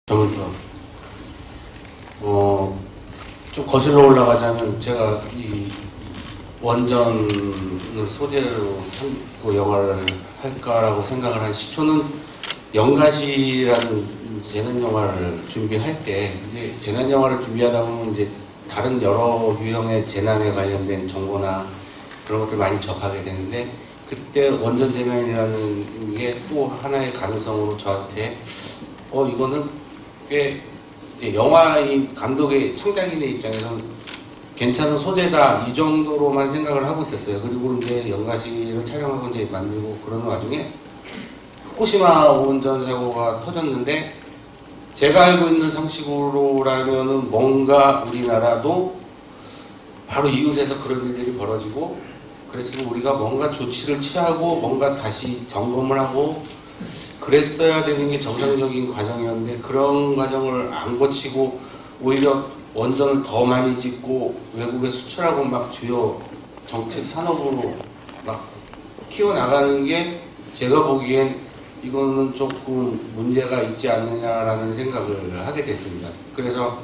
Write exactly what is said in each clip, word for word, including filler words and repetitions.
저부터 어, 좀 거슬러 올라가자면 제가 이 원전을 소재로 삼고 영화를 할까라고 생각을 한 시초는 영가시라는 재난 영화를 준비할 때 이제 재난 영화를 준비하다 보면 이제 다른 여러 유형의 재난에 관련된 정보나 그런 것들 많이 접하게 되는데 그때 원전 재난이라는 게 또 하나의 가능성으로 저한테 어 이거는 꽤 영화인 감독의 창작인의 입장에서는 괜찮은 소재다 이 정도로만 생각을 하고 있었어요. 그리고 이제 영가시를 촬영하고 이제 만들고 그러는 와중에 후쿠시마 원전 사고가 터졌는데 제가 알고 있는 상식으로라면은 뭔가 우리나라도 바로 이웃에서 그런 일들이 벌어지고 그랬으면 우리가 뭔가 조치를 취하고 뭔가 다시 점검을 하고 그랬어야 되는 게 정상적인 과정이었는데 그런 과정을 안 거치고 오히려 원전을 더 많이 짓고 외국에 수출하고 막 주요 정책 산업으로 막 키워나가는 게 제가 보기엔 이거는 조금 문제가 있지 않느냐라는 생각을 하게 됐습니다. 그래서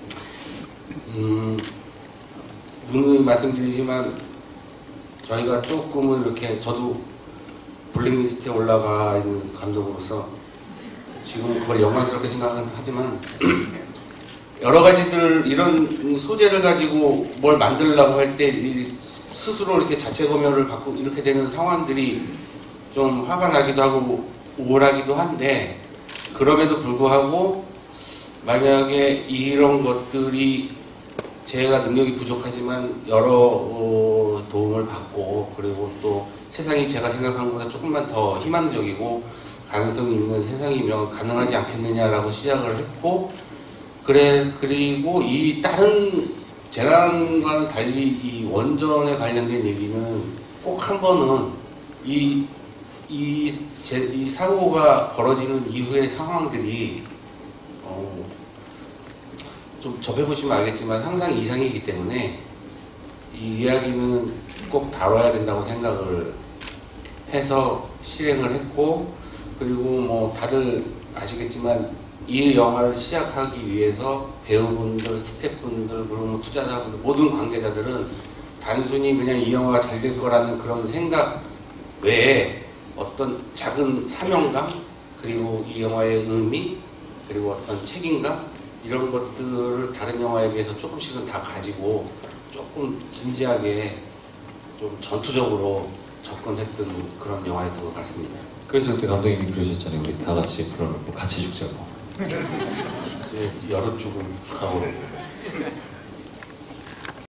음, 누누이 말씀드리지만 저희가 조금은 이렇게 저도 블랙리스트에 올라가 있는 감독으로서 지금 그걸 영광스럽게 생각은 하지만 여러 가지들 이런 소재를 가지고 뭘 만들려고 할 때 스스로 이렇게 자체 검열을 받고 이렇게 되는 상황들이 좀 화가 나기도 하고 우울하기도 한데 그럼에도 불구하고 만약에 이런 것들이 제가 능력이 부족하지만 여러 어, 도움을 받고 그리고 또 세상이 제가 생각한 것보다 조금만 더 희망적이고 가능성이 있는 세상이면 가능하지 않겠느냐라고 시작을 했고 그래 그리고 이 다른 재난과는 달리 이 원전에 관련된 얘기는 꼭 한 번은 이, 이, 제, 이 사고가 벌어지는 이후의 상황들이 어, 좀 접해보시면 알겠지만 항상 이상이기 때문에 이 이야기는 꼭 다뤄야 된다고 생각을 해서 실행을 했고 그리고 뭐 다들 아시겠지만 이 영화를 시작하기 위해서 배우분들, 스태프분들, 그리고 뭐 투자자분들 모든 관계자들은 단순히 그냥 이 영화가 잘 될 거라는 그런 생각 외에 어떤 작은 사명감 그리고 이 영화의 의미 그리고 어떤 책임감 이런 것들을 다른 영화에 비해서 조금씩은 다 가지고 조금 진지하게 좀 전투적으로 접근했던 그런 영화였던 것 같습니다. 그래서 그때 감독님이 그러셨잖아요. 우리 다 같이 불러놓고 같이 죽자고. 이제 여러 죽음 하고